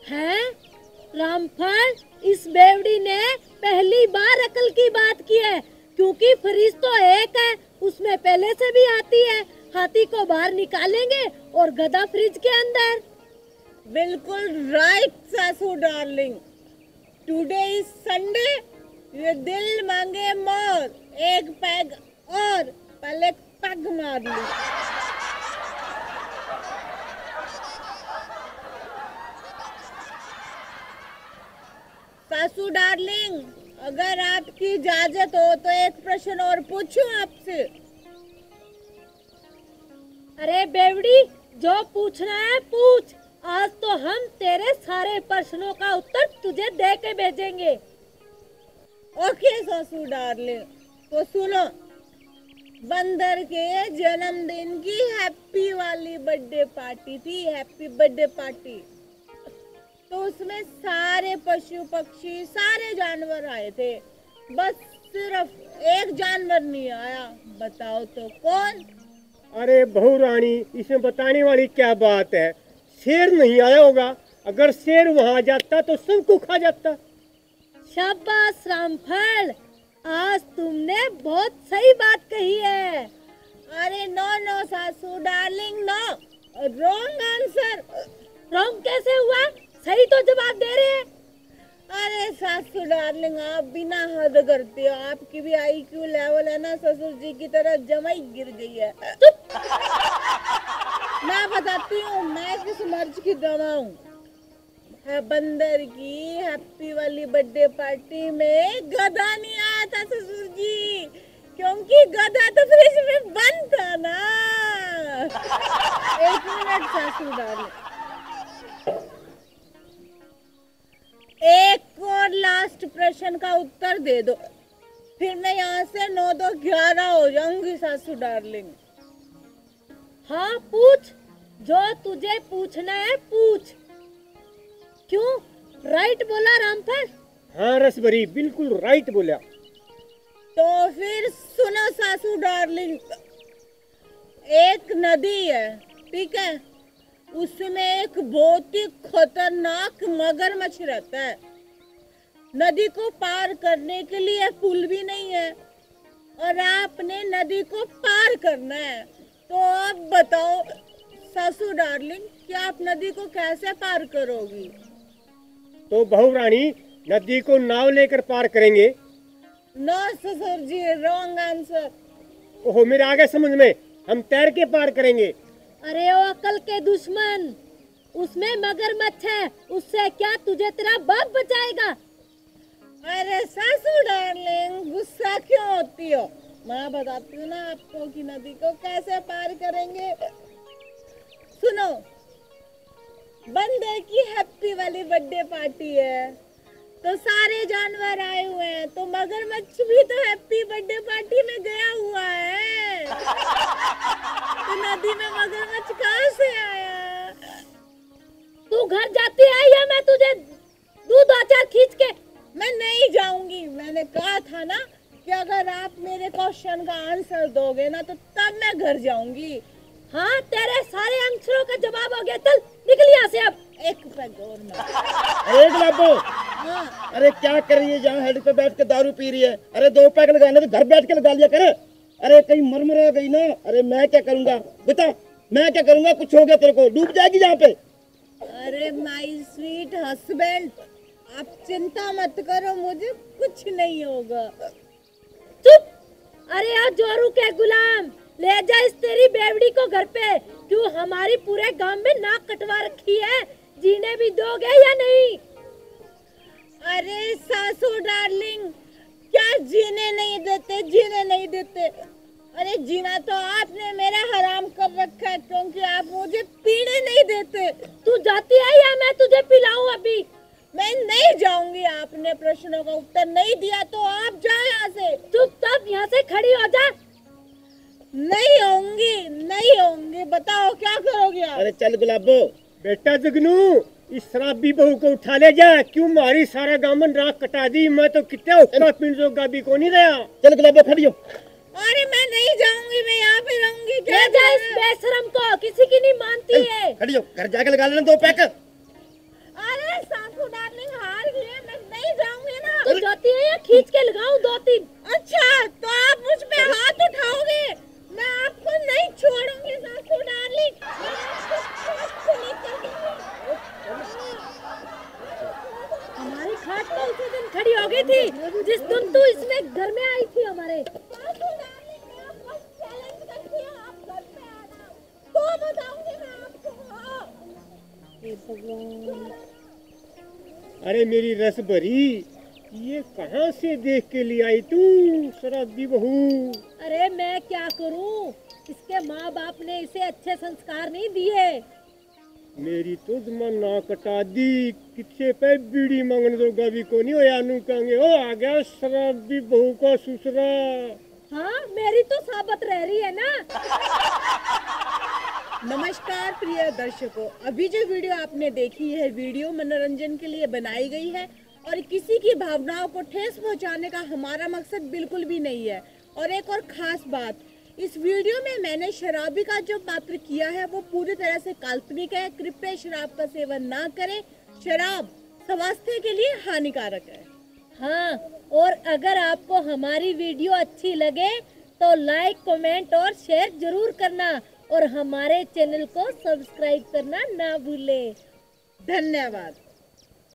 हैं? रामफल, इस बेवड़ी ने पहली बार अकल की बात की है, क्योंकि फ्रिज तो एक है, उसमें पहले से भी आती है। हाथी को बाहर निकालेंगे और गधा फ्रिज के अंदर। बिल्कुल राइट सासू डार्लिंग। टुडे इज संडे, ये दिल मांगे मोर, एक पैग और पहले पग मार ली। सासू डार्लिंग, अगर आपकी इजाजत हो तो एक प्रश्न और पूछूं आपसे? अरे बेवड़ी, जो पूछना है पूछ। आज तो हम तेरे सारे प्रश्नों का उत्तर तुझे दे के भेजेंगे। ओके सासू डार्लिंग, तो सुनो। बंदर के जन्मदिन की हैप्पी वाली बर्थडे पार्टी थी, हैप्पी बर्थडे पार्टी। तो उसमें सारे पशु पक्षी सारे जानवर आए थे, बस सिर्फ एक जानवर नहीं आया। बताओ तो कौन? अरे बहू रानी, इसमें बताने वाली क्या बात है? शेर नहीं आया होगा। अगर शेर वहां आ जाता तो सबको खा जाता। शाबाश रामफल, आज तुमने बहुत सही बात कही है। अरे नो नो सासू darling, no, wrong answer. Wrong कैसे हुआ? सही तो जवाब दे रहे हैं। अरे सासू डार्लिंग, आप बिना हद करते हो। आपकी भी IQ लेवल है ना ससुर जी की तरह जमाई गिर गई है। मैं बताती हूँ मैं किस मर्ज की दवा हूँ। बंदर की हैप्पी वाली बर्थडे पार्टी में गधा नहीं आया था ससुर जी, क्योंकि गधा तो फ्रिज में बंद था ना। एक मिनट सासू डार्लिंग, एक और लास्ट प्रश्न का उत्तर दे दो, फिर मैं यहाँ से 9 2 11 हो जाऊंगी सासू डार्लिंग। हाँ पूछ, जो तुझे पूछना है पूछ। क्यों? राइट बोला रामफल? हाँ रसभरी, बिल्कुल राइट बोला। तो फिर सुनो सासू डार्लिंग, एक नदी है, ठीक है, उसमें एक बहुत ही खतरनाक मगरमच्छ रहता है। नदी को पार करने के लिए पुल भी नहीं है और आपने नदी को पार करना है। तो आप बताओ सासू डार्लिंग, क्या आप नदी को कैसे पार करोगी? तो बहू रानी, नदी को नाव लेकर पार करेंगे। नो ससुर जी, रॉन्ग आंसर। ओहो, मेरे आगे समझ में, हम तैर के पार करेंगे। अरे ओ अकल के दुश्मन, उसमें मगरमच्छ है, उससे क्या तुझे तेरा बाप बचाएगा? अरे सासू डार्लिंग, गुस्सा क्यों होती हो? मैं बताती हूँ ना आपको कि नदी को कैसे पार करेंगे। सुनो, बंदर की हैप्पी वाली बर्थडे पार्टी है, तो सारे जानवर आए हुए हैं, तो मगरमच्छ भी तो हैप्पी बर्थडे पार्टी में गया हुआ है। तो नदी में मगरमच्छ कहाँ से आया? तू घर जाती है या मैं तुझे दूध अचार खींच के? मैं नहीं जाऊंगी। मैंने कहा था ना कि अगर आप मेरे क्वेश्चन का आंसर दोगे ना तो तब मैं घर जाऊंगी। हाँ, तेरे सारे आंसरों का जवाब हो गया। चल निकल यहाँ से अब। एक पैग और मार। अरे गुलाबो, हाँ, अरे क्या कर रही है जहाँ हेड पे बैठ के दारू पी रही है? अरे 2 पैक लगाना तो घर बैठ के लगा लिया करे। अरे कहीं मरमरा गई ना। अरे मैं क्या करूंगा बता, मैं क्या करूंगा? कुछ हो गया तेरे को, डूब जाएगी जहाँ पे। अरे माय स्वीट हस्बैंड, आप चिंता मत करो, मुझे कुछ नहीं होगा। चुप! अरे यार जोरू के गुलाम, ले जा इस तेरी बेवड़ी को घर पे। क्यों हमारी पूरे गांव में नाक कटवा रखी है? जीने भी दोगे या नहीं? अरे सासू डार्लिंग, क्या जीने नहीं देते? जीने नहीं देते? अरे जीना तो आपने मेरा हराम कर रखा है, क्योंकि आप मुझे पीने नहीं देते। तू जाती है या मैं तुझे पिलाऊं अभी? मैं नहीं जाऊंगी। आपने प्रश्नों का उत्तर नहीं दिया तो आप जाओ यहाँ से। चुपचाप यहाँ से खड़ी हो जा। नहीं होंगी, नहीं होंगी। बताओ क्या करोगे आप? अरे चल गुलाबो। बेटा जगनू, इस शराबी बहू को उठा ले जा। क्यों मारी सारा गामन राख कटा दी। मैं तो कितना उसका पिंजो गाबी को नहीं रहा। चल गुलाबो खड़ी हो। अरे मैं नहीं जाऊंगी, मैं यहाँ पे रहूंगी। ले जा इस बेशरम को, किसी की नहीं मानती है। खड़ी हो, घर जाके लगा लेना 2 पैक। अरे खींच के लगाऊं 2-3? अच्छा तो आप मुझ पे हाथ उठाओगे? मैं आपको नहीं छोड़ूंगी सासू डार्लिंग। मैं आपको लेकर हमारी खाट तो उसी दिन खड़ी हो गई थी जिस दिन तू इसमें घर में आई थी हमारे। सासू डार्लिंग, मैं आपको चैलेंज करती हूँ, आप घर पे आ जाओ तो बताऊंगी मैं आपको। हाँ। हे भगवान, अरे मेरी रस भरी, ये कहाँ से देख के ले आई तू शराबी बहू? अरे मैं क्या करूं, इसके माँ बाप ने इसे अच्छे संस्कार नहीं दिए। मेरी तो मन ना कटा दी, किसे पे बीड़ी मांगने दोगा भी को नहीं होया नू कहेंगे ओ आ गया शराबी बहू का ससुरा। हाँ मेरी तो साबत रह रही है ना। नमस्कार प्रिय दर्शकों, अभी जो वीडियो आपने देखी है वीडियो मनोरंजन के लिए बनाई गई है और किसी की भावनाओं को ठेस पहुंचाने का हमारा मकसद बिल्कुल भी नहीं है। और एक और खास बात, इस वीडियो में मैंने शराबी का जो पात्र किया है वो पूरी तरह से काल्पनिक है। कृपया शराब का सेवन ना करें, शराब स्वास्थ्य के लिए हानिकारक है। हाँ, और अगर आपको हमारी वीडियो अच्छी लगे तो लाइक, कमेंट और शेयर जरूर करना और हमारे चैनल को सब्सक्राइब करना ना भूले। धन्यवाद।